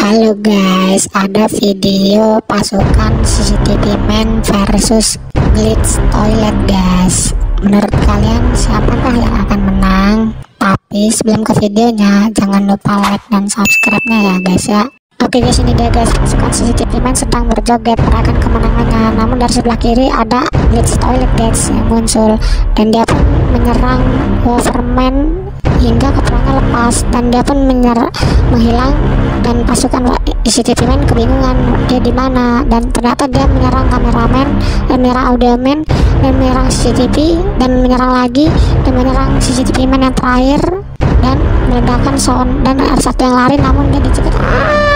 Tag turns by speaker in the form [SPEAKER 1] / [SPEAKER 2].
[SPEAKER 1] Halo guys, ada video pasukan CCTV Man versus Glitch Toilet guys. Menurut kalian siapakah yang akan menang? Tapi sebelum ke videonya, jangan lupa like dan subscribe-nya ya guys ya. Oke guys, ini dia guys, pasukan CCTV Man sedang berjoget merayakan kemenangannya. Namun dari sebelah kiri ada Glitch Toilet guys yang muncul, dan dia pun menyerang Wolverman hingga kepalanya lepas, dan dia pun menghilang, dan pasukan CCTV Man kebingungan dia di mana, dan ternyata dia menyerang kameramen dan menyerang audioman dan menyerang CCTV dan menyerang lagi dan menyerang CCTV Man yang terakhir dan meledakkan sound, dan ada satu yang lari namun dia dicegat.